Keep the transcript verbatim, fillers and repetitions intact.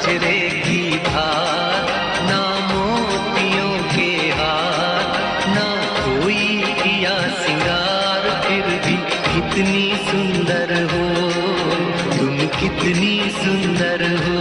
गजरे की धार, ना मोतियों के हार, ना कोई किया सिंगार, फिर भी कितनी सुंदर हो तुम, कितनी सुंदर हो।